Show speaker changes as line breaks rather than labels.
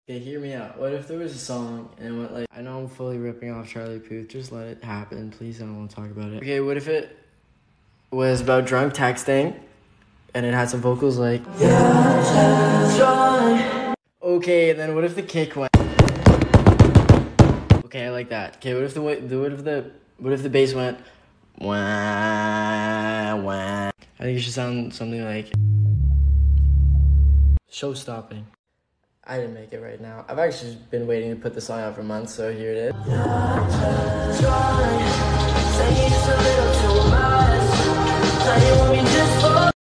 Okay, hear me out. What if there was a song and it went like, I know I'm fully ripping off Charlie Puth, just let it happen, please, I don't want to talk about it. Okay, what if it was about drunk texting and it had some vocals like, yeah, okay, and then what if the kick went, okay, I like that. Okay, what if the bass went, wah, wah. I think it should sound something like show stopping. I didn't make it right now. I've actually been waiting to put the song out for months, so here it is.